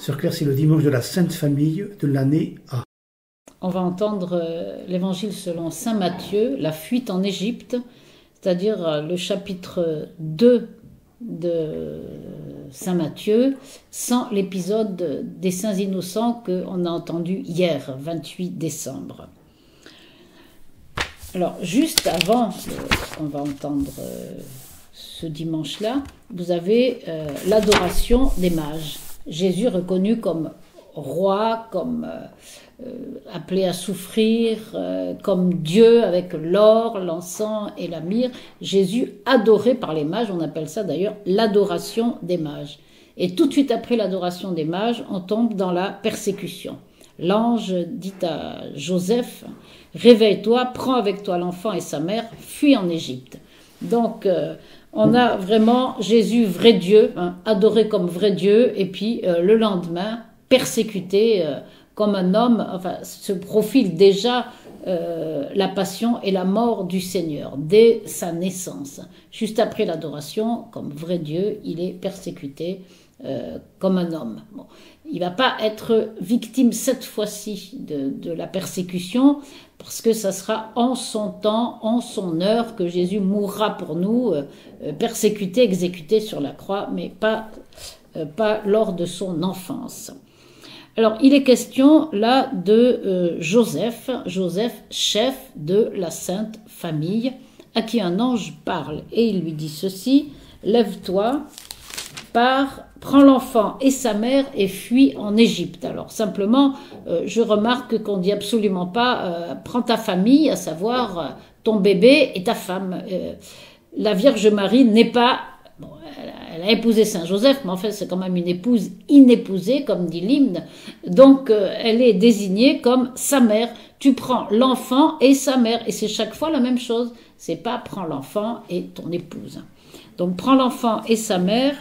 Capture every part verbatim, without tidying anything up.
Sœur Claire, c'est le dimanche de la Sainte Famille de l'année A. On va entendre euh, l'évangile selon saint Matthieu, la fuite en Égypte, c'est-à-dire euh, le chapitre deux de saint Matthieu, sans l'épisode des saints innocents qu'on a entendu hier, vingt-huit décembre. Alors, juste avant euh, qu'on va entendre euh, ce dimanche-là, vous avez euh, l'adoration des mages. Jésus reconnu comme roi, comme euh, euh, appelé à souffrir, euh, comme Dieu avec l'or, l'encens et la myrrhe. Jésus adoré par les mages, on appelle ça d'ailleurs l'adoration des mages. Et tout de suite après l'adoration des mages, on tombe dans la persécution. L'ange dit à Joseph, « Réveille-toi, prends avec toi l'enfant et sa mère, fuis en Égypte. » Donc, euh, on a vraiment Jésus, vrai Dieu, hein, adoré comme vrai Dieu, et puis euh, le lendemain, persécuté euh, comme un homme, enfin, se profile déjà euh, la passion et la mort du Seigneur, dès sa naissance. Juste après l'adoration, comme vrai Dieu, il est persécuté euh, comme un homme. Bon. Il ne va pas être victime cette fois-ci de, de la persécution, parce que ça sera en son temps, en son heure, que Jésus mourra pour nous, euh, persécuté, exécuté sur la croix, mais pas, euh, pas lors de son enfance. Alors, il est question là de euh, Joseph, Joseph, chef de la Sainte Famille, à qui un ange parle, et il lui dit ceci, « Lève-toi, pars, prends l'enfant et sa mère et fuis en Égypte. » Alors simplement, euh, je remarque qu'on dit absolument pas euh, « prends ta famille », à savoir euh, ton bébé et ta femme. Euh, la Vierge Marie n'est pas... Bon, elle, elle a épousé Saint Joseph, mais en fait c'est quand même une épouse inépousée, comme dit l'hymne. Donc euh, elle est désignée comme sa mère. Tu prends l'enfant et sa mère. Et c'est chaque fois la même chose. C'est pas « prends l'enfant et ton épouse ». Donc prends l'enfant et sa mère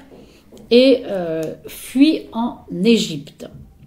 et euh, fuit en Égypte.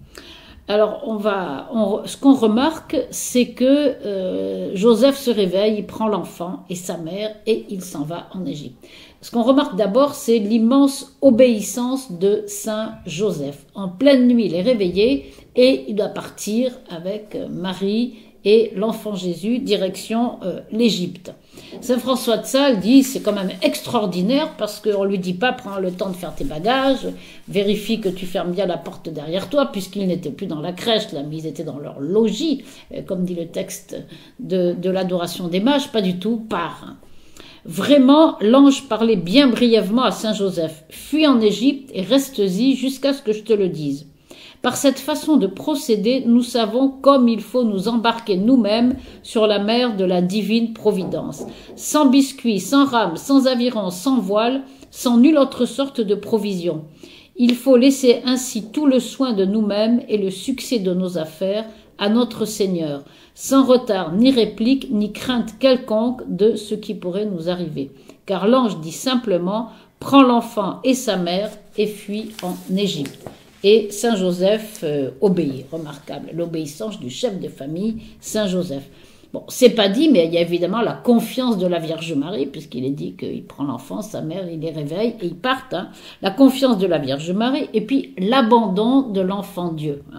Alors, on va, on, ce qu'on remarque, c'est que euh, Joseph se réveille, il prend l'enfant et sa mère et il s'en va en Égypte. Ce qu'on remarque d'abord, c'est l'immense obéissance de Saint Joseph. En pleine nuit, il est réveillé et il doit partir avec Marie et l'enfant Jésus, direction euh, l'Égypte. Saint François de Sales dit, c'est quand même extraordinaire parce qu'on ne lui dit pas, prends le temps de faire tes bagages, vérifie que tu fermes bien la porte derrière toi, puisqu'ils n'étaient plus dans la crèche, là, mais ils étaient dans leur logis, euh, comme dit le texte de, de l'adoration des mages, pas du tout, pars. Vraiment, l'ange parlait bien brièvement à Saint Joseph, fuis en Égypte et reste-y jusqu'à ce que je te le dise. Par cette façon de procéder, nous savons comme il faut nous embarquer nous-mêmes sur la mer de la divine providence. Sans biscuits, sans rames, sans aviron, sans voile, sans nulle autre sorte de provision. Il faut laisser ainsi tout le soin de nous-mêmes et le succès de nos affaires à notre Seigneur, sans retard ni réplique ni crainte quelconque de ce qui pourrait nous arriver. Car l'ange dit simplement « Prends l'enfant et sa mère et fuis en Égypte ». Et Saint Joseph euh, obéit, remarquable, l'obéissance du chef de famille, Saint Joseph. Bon, c'est pas dit, mais il y a évidemment la confiance de la Vierge Marie, puisqu'il est dit qu'il prend l'enfant, sa mère, il les réveille et ils partent. Hein. La confiance de la Vierge Marie, et puis l'abandon de l'enfant Dieu, hein,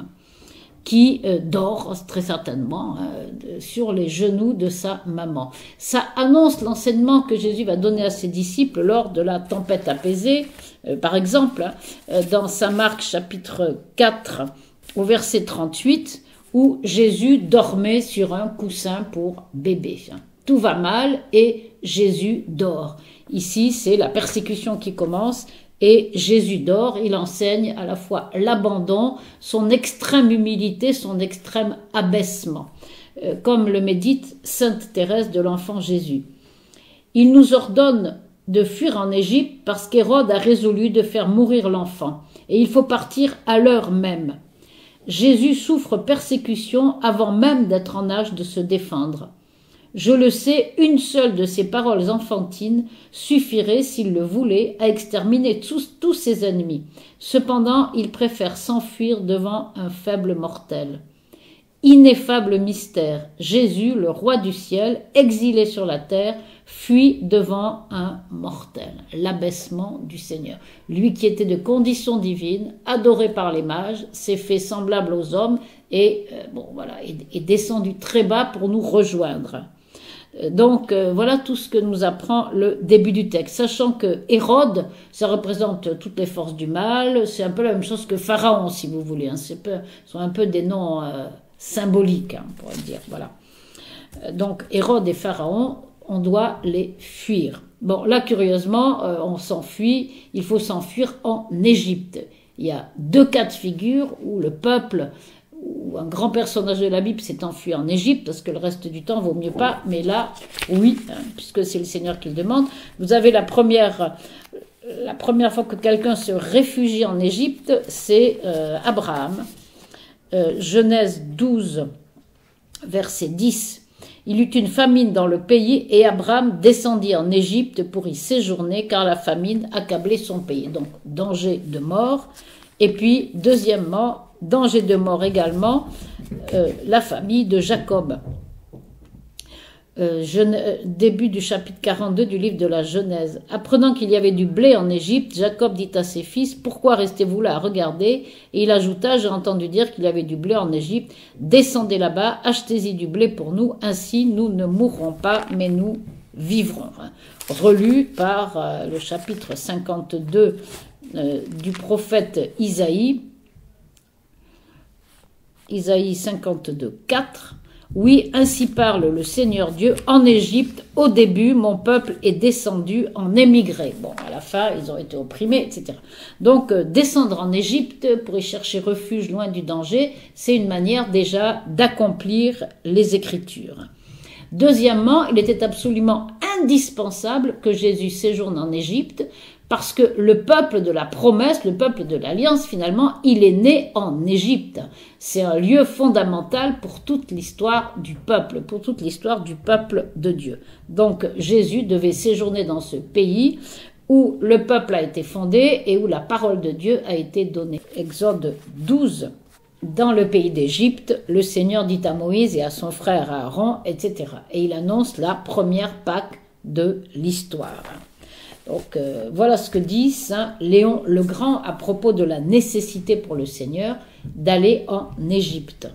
qui euh, dort très certainement euh, sur les genoux de sa maman. Ça annonce l'enseignement que Jésus va donner à ses disciples lors de la tempête apaisée. Euh, par exemple, hein, euh, dans Saint Marc chapitre quatre au verset trente-huit, où Jésus dormait sur un coussin pour bébé. Hein. Tout va mal et Jésus dort. Ici, c'est la persécution qui commence. Et Jésus dort, il enseigne à la fois l'abandon, son extrême humilité, son extrême abaissement, euh, comme le médite Sainte Thérèse de l'Enfant Jésus. Il nous ordonne de fuir en Égypte parce qu'Hérode a résolu de faire mourir l'enfant, et il faut partir à l'heure même. Jésus souffre persécution avant même d'être en âge de se défendre. Je le sais, une seule de ces paroles enfantines suffirait, s'il le voulait, à exterminer tous, tous ses ennemis. Cependant, il préfère s'enfuir devant un faible mortel. Ineffable mystère, Jésus, le roi du ciel, exilé sur la terre, fuit devant un mortel, l'abaissement du Seigneur. Lui qui était de condition divine, adoré par les mages, s'est fait semblable aux hommes et euh, bon voilà, est, est descendu très bas pour nous rejoindre. Donc euh, voilà tout ce que nous apprend le début du texte, sachant que Hérode, ça représente toutes les forces du mal, c'est un peu la même chose que Pharaon, si vous voulez, hein. C'est peu, ce sont un peu des noms euh, symboliques, hein, on pourrait dire, voilà. Donc Hérode et Pharaon, on doit les fuir. Bon, là, curieusement, euh, on s'enfuit, il faut s'enfuir en Égypte. Il y a deux cas de figure où le peuple, ou un grand personnage de la Bible s'est enfui en Égypte, parce que le reste du temps, vaut mieux pas, mais là, oui, hein, puisque c'est le Seigneur qui le demande. Vous avez la première, la première fois que quelqu'un se réfugie en Égypte, c'est euh, Abraham. Euh, Genèse douze, verset dix. Il eut une famine dans le pays et Abraham descendit en Égypte pour y séjourner car la famine accablait son pays. Donc, danger de mort. Et puis, deuxièmement, danger de mort également, euh, la famille de Jacob. Euh, je, début du chapitre quarante-deux du livre de la Genèse. Apprenant qu'il y avait du blé en Égypte, Jacob dit à ses fils, « Pourquoi restez-vous là à regarder ?» Et il ajouta, « J'ai entendu dire qu'il y avait du blé en Égypte. Descendez là-bas, achetez-y du blé pour nous, ainsi nous ne mourrons pas, mais nous vivrons. » Relu par euh, le chapitre cinquante-deux euh, du prophète Isaïe, Isaïe cinquante-deux, quatre. Oui, ainsi parle le Seigneur Dieu, en Égypte, au début, mon peuple est descendu en émigré. Bon, à la fin, ils ont été opprimés, et cetera. Donc, euh, descendre en Égypte pour y chercher refuge loin du danger, c'est une manière déjà d'accomplir les Écritures. Deuxièmement, il était absolument indispensable que Jésus séjourne en Égypte, parce que le peuple de la promesse, le peuple de l'alliance, finalement, il est né en Égypte. C'est un lieu fondamental pour toute l'histoire du peuple, pour toute l'histoire du peuple de Dieu. Donc Jésus devait séjourner dans ce pays où le peuple a été fondé et où la parole de Dieu a été donnée. Exode douze. Dans le pays d'Égypte, le Seigneur dit à Moïse et à son frère Aaron, et cetera. Et il annonce la première Pâque de l'histoire. Donc euh, voilà ce que dit saint Léon le Grand à propos de la nécessité pour le Seigneur d'aller en Égypte.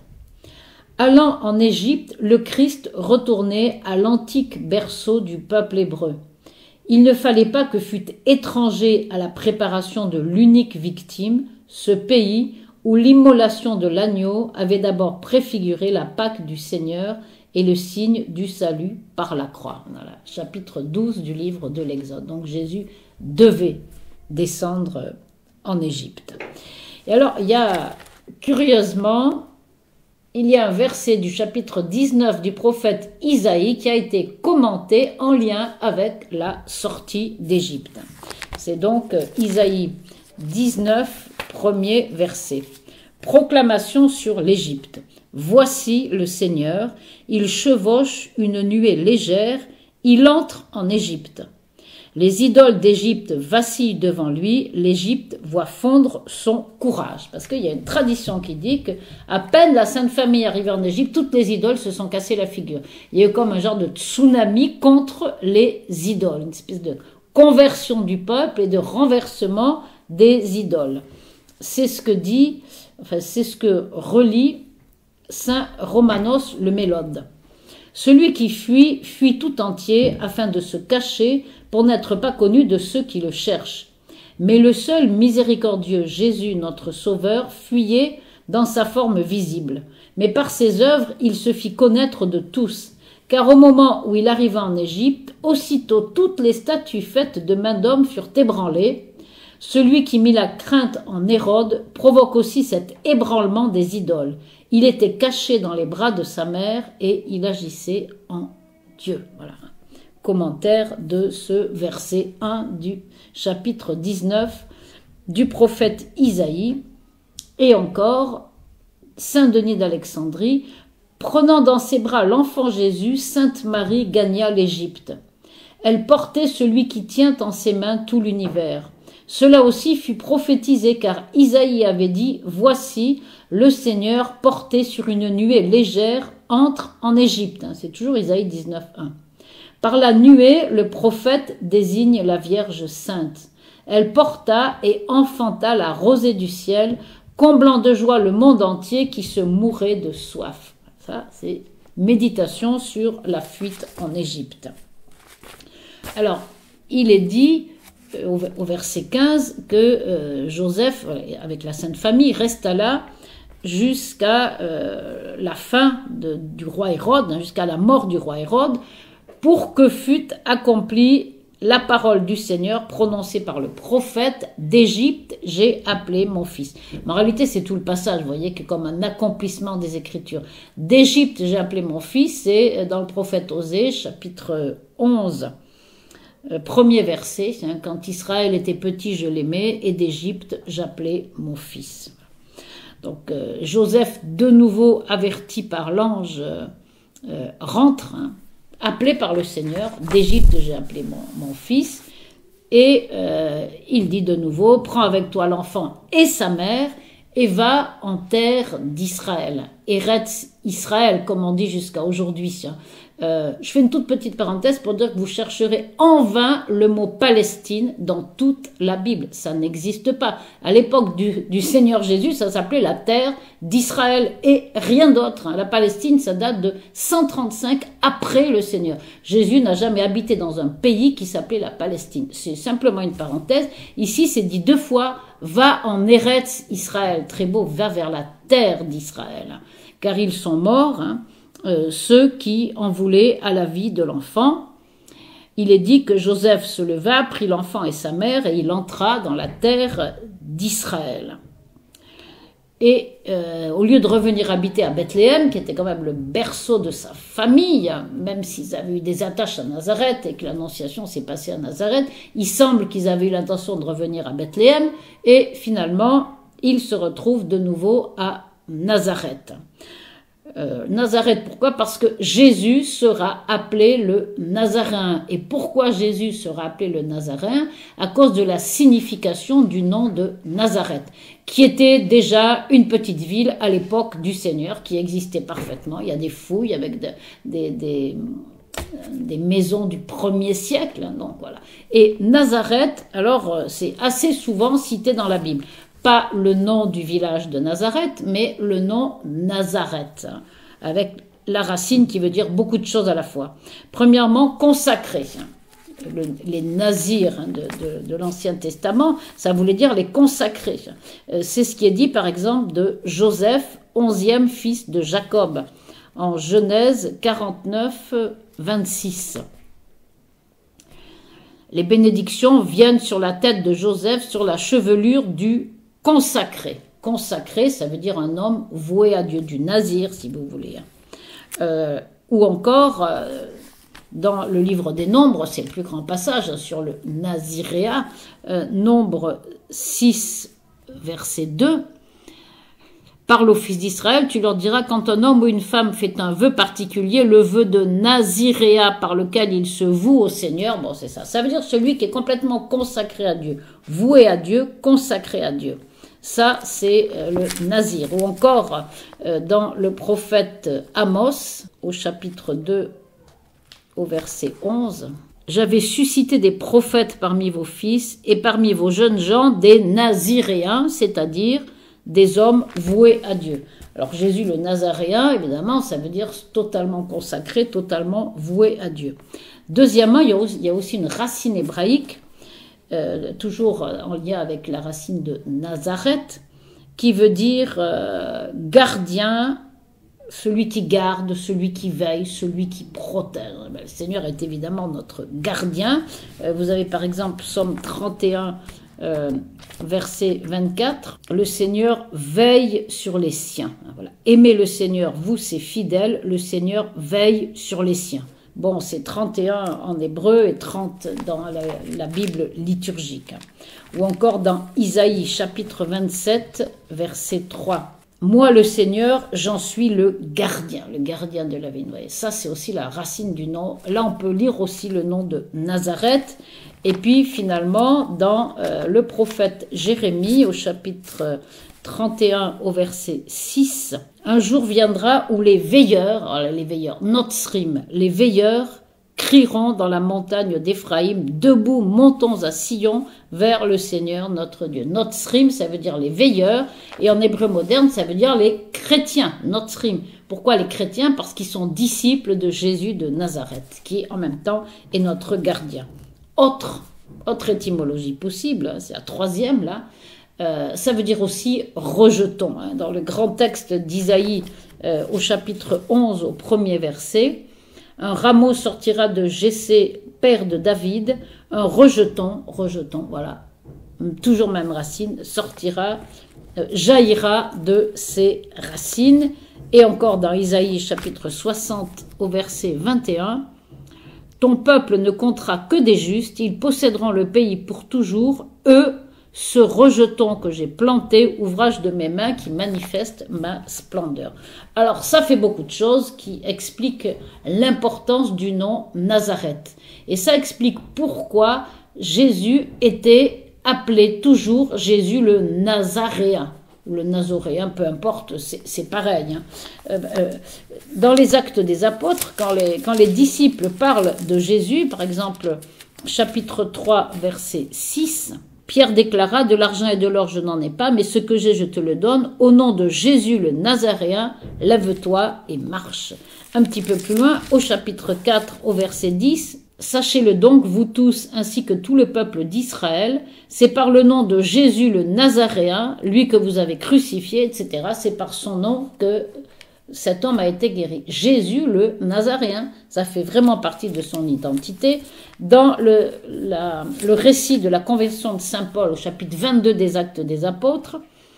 Allant en Égypte, le Christ retournait à l'antique berceau du peuple hébreu. Il ne fallait pas que fût étranger à la préparation de l'unique victime, ce pays où l'immolation de l'agneau avait d'abord préfiguré la Pâque du Seigneur et le signe du salut par la croix. Voilà, chapitre douze du livre de l'Exode. Donc Jésus devait descendre en Égypte. Et alors, il y a, curieusement, il y a un verset du chapitre dix-neuf du prophète Isaïe qui a été commenté en lien avec la sortie d'Égypte. C'est donc Isaïe dix-neuf, premier verset. Proclamation sur l'Égypte. Voici le Seigneur, il chevauche une nuée légère, il entre en Égypte. Les idoles d'Égypte vacillent devant lui, l'Égypte voit fondre son courage. Parce qu'il y a une tradition qui dit qu'à peine la Sainte Famille est arrivée en Égypte, toutes les idoles se sont cassées la figure. Il y a eu comme un genre de tsunami contre les idoles, une espèce de conversion du peuple et de renversement des idoles. C'est ce que dit, enfin c'est ce que relie saint Romanos le Mélode. Celui qui fuit, fuit tout entier afin de se cacher pour n'être pas connu de ceux qui le cherchent. Mais le seul miséricordieux Jésus, notre Sauveur, fuyait dans sa forme visible. Mais par ses œuvres, il se fit connaître de tous. Car au moment où il arriva en Égypte, aussitôt toutes les statues faites de main d'homme furent ébranlées. Celui qui mit la crainte en Hérode provoque aussi cet ébranlement des idoles. Il était caché dans les bras de sa mère et il agissait en Dieu. Voilà. Commentaire de ce verset un du chapitre dix-neuf du prophète Isaïe. Et encore, saint Denis d'Alexandrie, prenant dans ses bras l'enfant Jésus, sainte Marie gagna l'Égypte. Elle portait celui qui tient en ses mains tout l'univers. Cela aussi fut prophétisé, car Isaïe avait dit « Voici, le Seigneur, porté sur une nuée légère, entre en Égypte. » C'est toujours Isaïe dix-neuf, un. Par la nuée, le prophète désigne la Vierge sainte. Elle porta et enfanta la rosée du ciel, comblant de joie le monde entier qui se mourait de soif. Ça, c'est méditation sur la fuite en Égypte. Alors, il est dit au verset quinze que euh, Joseph, avec la Sainte Famille, resta là jusqu'à euh, la fin de, du roi Hérode, hein, jusqu'à la mort du roi Hérode, pour que fût accomplie la parole du Seigneur prononcée par le prophète: d'Égypte j'ai appelé mon fils. Mais en réalité, c'est tout le passage, vous voyez, que comme un accomplissement des Écritures. D'Égypte j'ai appelé mon fils, c'est dans le prophète Osée, chapitre onze. Premier verset, hein, quand Israël était petit, je l'aimais, et d'Égypte, j'appelais mon fils. Donc euh, Joseph, de nouveau averti par l'ange, euh, rentre, hein, appelé par le Seigneur, d'Égypte, j'ai appelé mon, mon fils, et euh, il dit de nouveau, prends avec toi l'enfant et sa mère, et va en terre d'Israël. Eretz Israël, comme on dit jusqu'à aujourd'hui. Euh, je fais une toute petite parenthèse pour dire que vous chercherez en vain le mot Palestine dans toute la Bible. Ça n'existe pas. À l'époque du, du Seigneur Jésus, ça s'appelait la terre d'Israël et rien d'autre. La Palestine, ça date de cent trente-cinq après le Seigneur. Jésus n'a jamais habité dans un pays qui s'appelait la Palestine. C'est simplement une parenthèse. Ici, c'est dit deux fois, va en Eretz Israël. Très beau, va vers la terre d'Israël. Car ils sont morts, hein. Euh, ceux qui en voulaient à la vie de l'enfant. Il est dit que Joseph se leva, prit l'enfant et sa mère, et il entra dans la terre d'Israël. Et euh, au lieu de revenir habiter à Bethléem, qui était quand même le berceau de sa famille, même s'ils avaient eu des attaches à Nazareth et que l'annonciation s'est passée à Nazareth, il semble qu'ils avaient eu l'intention de revenir à Bethléem, et finalement, ils se retrouvent de nouveau à Nazareth. Euh, Nazareth, pourquoi? Parce que Jésus sera appelé le Nazaréen. Et pourquoi Jésus sera appelé le Nazaréen? À cause de la signification du nom de Nazareth, qui était déjà une petite ville à l'époque du Seigneur, qui existait parfaitement. Il y a des fouilles avec de, des, des, des maisons du premier siècle. Donc voilà. Et Nazareth, alors c'est assez souvent cité dans la Bible. Pas le nom du village de Nazareth, mais le nom Nazareth, avec la racine qui veut dire beaucoup de choses à la fois. Premièrement, consacré. Le, les nazirs de, de, de l'Ancien Testament, ça voulait dire les consacrés. C'est ce qui est dit par exemple de Joseph, onzième fils de Jacob, en Genèse quarante-neuf, vingt-six. Les bénédictions viennent sur la tête de Joseph, sur la chevelure du consacré. Consacré, ça veut dire un homme voué à Dieu, du nazir, si vous voulez. Euh, ou encore, euh, dans le livre des Nombres, c'est le plus grand passage sur le naziréat, euh, Nombre six, verset deux. Parle aux fils d'Israël, tu leur diras, quand un homme ou une femme fait un vœu particulier, le vœu de naziréat par lequel il se voue au Seigneur, bon c'est ça, ça veut dire celui qui est complètement consacré à Dieu, voué à Dieu, consacré à Dieu. Ça, c'est euh, le nazir. Ou encore, euh, dans le prophète Amos, au chapitre deux, au verset onze, « J'avais suscité des prophètes parmi vos fils et parmi vos jeunes gens des naziréens, c'est-à-dire des hommes voués à Dieu. » Alors Jésus le Nazaréen, évidemment, ça veut dire totalement consacré, totalement voué à Dieu. Deuxièmement, il y a aussi, il y a aussi une racine hébraïque, euh, toujours en lien avec la racine de Nazareth, qui veut dire euh, gardien, celui qui garde, celui qui veille, celui qui protège. Ben, le Seigneur est évidemment notre gardien. Euh, vous avez par exemple Psaume trente et un, Euh, verset vingt-quatre, le Seigneur veille sur les siens. Voilà. Aimez le Seigneur, vous ses fidèles, le Seigneur veille sur les siens. Bon, c'est trente et un en hébreu et trente dans la, la Bible liturgique. Ou encore dans Isaïe, chapitre vingt-sept, verset trois. Moi, le Seigneur, j'en suis le gardien, le gardien de la vigne. Et ça, c'est aussi la racine du nom. Là, on peut lire aussi le nom de Nazareth. Et puis, finalement, dans euh, le prophète Jérémie, au chapitre trente et un, au verset six, « Un jour viendra où les veilleurs, alors les veilleurs, Notsrim, les veilleurs, crieront dans la montagne d'Éphraïm, debout, montons à Sion vers le Seigneur notre Dieu. » Notsrim, ça veut dire les veilleurs, et en hébreu moderne, ça veut dire les chrétiens. Notsrim. Pourquoi les chrétiens? Parce qu'ils sont disciples de Jésus de Nazareth, qui en même temps est notre gardien. Autre, autre étymologie possible, hein, c'est la troisième là, euh, ça veut dire aussi rejetons. Hein. Dans le grand texte d'Isaïe, euh, au chapitre onze, au premier verset, un rameau sortira de Jessé, père de David, un rejeton, rejeton, voilà, toujours même racine, sortira, euh, jaillira de ses racines. Et encore dans Isaïe chapitre soixante au verset vingt et un, ton peuple ne comptera que des justes, ils posséderont le pays pour toujours, eux, ce rejeton que j'ai planté, ouvrage de mes mains qui manifeste ma splendeur. Alors ça fait beaucoup de choses qui expliquent l'importance du nom Nazareth. Et ça explique pourquoi Jésus était appelé toujours Jésus le Nazaréen, ou le Nazoréen, peu importe, c'est pareil. Hein. Euh, euh, dans les Actes des Apôtres, quand les, quand les disciples parlent de Jésus, par exemple, chapitre trois, verset six, Pierre déclara, de l'argent et de l'or je n'en ai pas, mais ce que j'ai je te le donne, au nom de Jésus le Nazaréen, lève-toi et marche. Un petit peu plus loin, au chapitre quatre, au verset dix, sachez-le donc, vous tous, ainsi que tout le peuple d'Israël, c'est par le nom de Jésus le Nazaréen, lui que vous avez crucifié, et cetera. C'est par son nom que cet homme a été guéri. Jésus le Nazaréen, ça fait vraiment partie de son identité. Dans le, la, le récit de la conversion de saint Paul, au chapitre vingt-deux des Actes des Apôtres,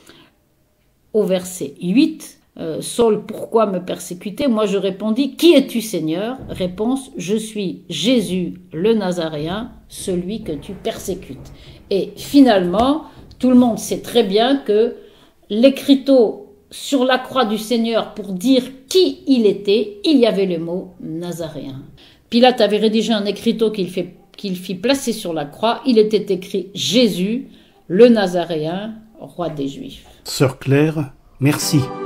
au verset huit, Euh, Saul, pourquoi me persécuter? Moi je répondis, qui es-tu Seigneur? Réponse, je suis Jésus le Nazaréen, celui que tu persécutes. Et finalement, tout le monde sait très bien que l'écriteau sur la croix du Seigneur pour dire qui il était, il y avait le mot Nazaréen. Pilate avait rédigé un écriteau qu'il fait, qu'il fit placer sur la croix, il était écrit Jésus le Nazaréen, roi des Juifs. Sœur Claire, merci.